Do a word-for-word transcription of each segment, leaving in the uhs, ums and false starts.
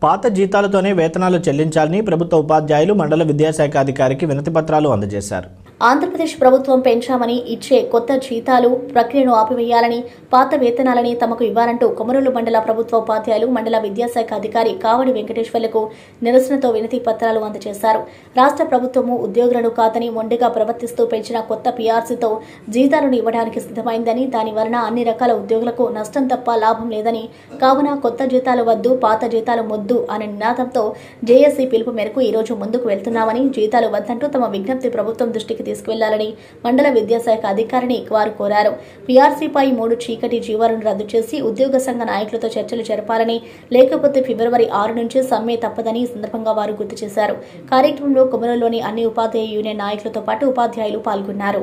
పాత జీతాలతోనే వేతనాలు చెల్లించాలని ప్రభుత్వ ఉపాధ్యాయులు మండల విద్యాశాఖ అధికారికి వినతిపత్రాలు అందజేశారు. ఆంధ్రప్రదేశ్ ప్రభుత్వం పెంచామని ఇచ్చే కొత్త జీతాలు ప్రక్రియను ఆపివేయాలని, పాత వేతనాలని తమకు ఇవ్వాలంటూ కొమరోలు మండల ప్రభుత్వ ఉపాధ్యాయులు మండల విద్యాశాఖ అధికారి కావడి వెంకటేశ్వర్లకు నిరసనతో వినతి పత్రాలు అందజేశారు. రాష్ట్ర ప్రభుత్వము ఉద్యోగులను కాదని మొండిగా ప్రవర్తిస్తూ పెంచిన కొత్త పీఆర్సీతో జీతాలను ఇవ్వడానికి సిద్ధమైందని, దాని వలన అన్ని రకాల ఉద్యోగులకు నష్టం తప్ప లాభం లేదని, కావున కొత్త జీతాలు వద్దు, పాత జీతాలు మొద్దు అనే నినాదంతో జేఏసీ పిలుపు మేరకు ఈ రోజు ముందుకు వెళ్తున్నామని, జీతాలు వద్దంటూ తమ విజ్ఞప్తి ప్రభుత్వం దృష్టికి తీసుకువెళ్లాలని మండల విద్యాశాఖ అధికారిని వారు కోరారు. పీఆర్సీపై మూడు చీకటి జీవాలను రద్దు చేసి ఉద్యోగ సంఘ నాయకులతో చర్చలు జరపాలని, లేకపోతే ఫిబ్రవరి ఆరు నుంచి సమ్మె తప్పదని ఈ సందర్భంగా వారు గుర్తు చేశారు. కార్యక్రమంలో కొమరోలులోని అన్ని ఉపాధ్యాయ యూనియన్ నాయకులతో పాటు ఉపాధ్యాయులు పాల్గొన్నారు.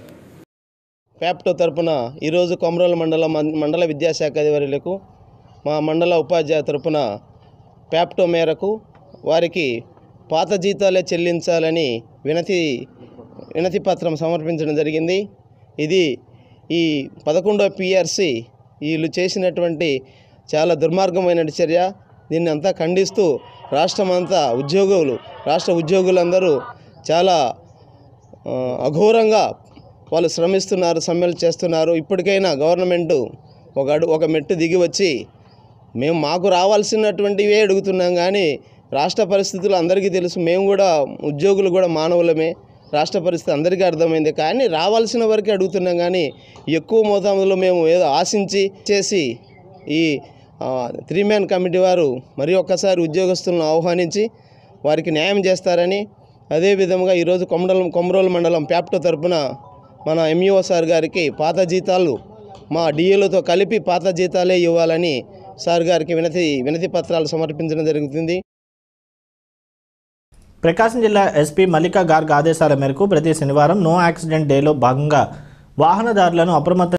ప్యాప్టో తరపున ఈరోజు కొమరోలు మండల మండల విద్యాశాఖ అధికారులకు మా మండల ఉపాధ్యాయ తరపున ప్యాప్టో మేరకు వారికి పాత జీతాలే చెల్లించాలని వినతి వినతి పత్రం సమర్పించడం జరిగింది. ఇది ఈ పదకొండవ పీఆర్సీ వీళ్ళు చేసినటువంటి చాలా దుర్మార్గమైన చర్య. దీన్ని అంతా ఖండిస్తూ రాష్ట్రమంతా ఉద్యోగులు రాష్ట్ర ఉద్యోగులందరూ చాలా అఘోరంగా వాళ్ళు శ్రమిస్తున్నారు, సమ్మెలు చేస్తున్నారు. ఇప్పటికైనా గవర్నమెంటు ఒక అడు ఒక మెట్టు దిగి వచ్చి మేము మాకు రావాల్సినటువంటివే అడుగుతున్నాం, కానీ రాష్ట్ర పరిస్థితులు అందరికీ తెలుసు. మేము కూడా ఉద్యోగులు కూడా మానవులమే. రాష్ట్ర పరిస్థితి అందరికీ అర్థమైంది, కానీ రావాల్సిన వరకే అడుగుతున్నాం. కానీ ఎక్కువ మోతాదులో మేము ఏదో ఆశించి చేసి ఈ త్రీ మ్యాన్ కమిటీ వారు మరి ఒక్కసారి ఉద్యోగస్తులను ఆహ్వానించి వారికి న్యాయం చేస్తారని, అదేవిధంగా ఈరోజు కొమరోలు కొమరోలు మండలం ప్యాప్టో తరపున మన ఎంఈఓ సార్ గారికి పాత జీతాలు మా డిఏలతో కలిపి పాత జీతాలే ఇవ్వాలని సార్ గారికి వినతి వినతి పత్రాలు సమర్పించడం జరుగుతుంది. ప్రకాశం జిల్లా ఎస్పీ మల్లికా గార్గ్ ఆదేశాల మేరకు ప్రతి శనివారం నో యాక్సిడెంట్ డేలో భాగంగా వాహనదారులను అప్రమత్తం